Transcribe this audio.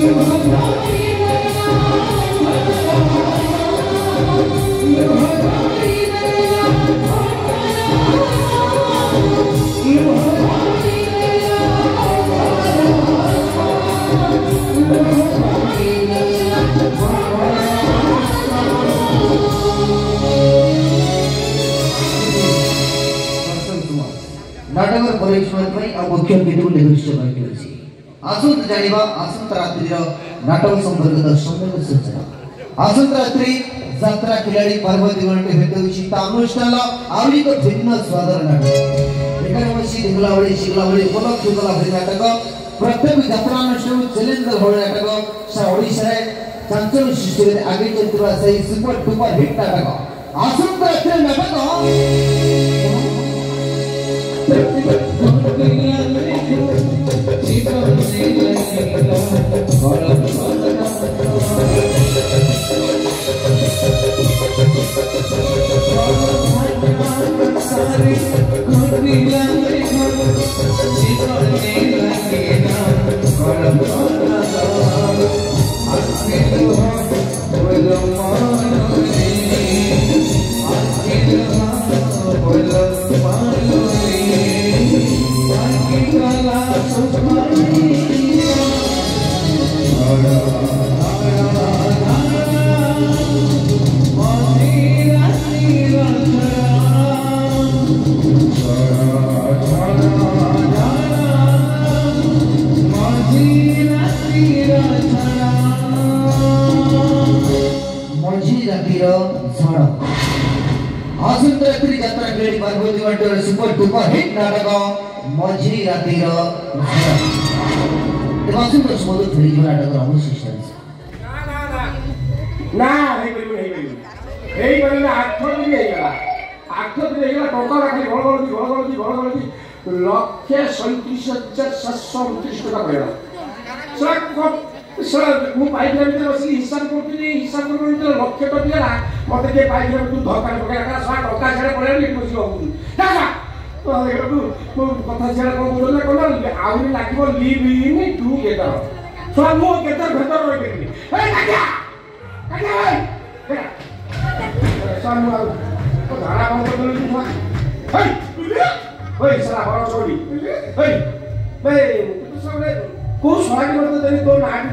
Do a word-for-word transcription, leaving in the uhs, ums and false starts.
नाटक परिवेशन मुख्य अतिथि निर्दिष्ट कर आसंत जानिबा आसंत रात्रि नाटक संपर्कित सम्यक सूचना आसंत रात्रि यात्रा खिलाड़ी पार्वती गणटे भेट होइछि ता अनुष्ठान आवली को भिन्न स्वादर नाटक एखाने बसी देखलावळी शिखलावळी उपलब्ध कलावळी नाटक प्रत्येक यात्रा अनुष्ठान चैलेंज होळ नाटक सा ओडिसा रे चांचल सृष्टि रे आगे चलतुवा सही सुपर डुपर हिट नाटक आसंत रात्रि नाटक आसंत रात्रि यात्रा खिलाड़ी पार्वती गणटे सुपर डुपर हिट नाटक मझी राति आसंत सुमधुर थोड़ी जो नाटक अवशिष्ट ना नहीं करियो नहीं करियो एई बने आठ दिन हे गला आठ दिन हे गला टका राखी घर घर घर घर घर घर लक्ष्य सैंतीस हजार सात सौ उनतीस टका पड़ेगा सर को सर मु पाइप रे भीतर बसी हिसाब करती हिसाब करबो भीतर लक्ष्य तो दिला मते के पाइप रे तू धक्का पकड़ा का सर टका छड़े पड़े लिख बसी हो दादा तो देखो तू कथा छड़े को बोलले कोन आउनी लागिबो लिव इन टुगेदर सर मु केतर भीतर रहि गेली ए काका काका भाई सर मु तो धारा बंद कर दली तू हे ओए साला बड़ छोड़ी हे बे तू सब को सरागी मत देनी तो ना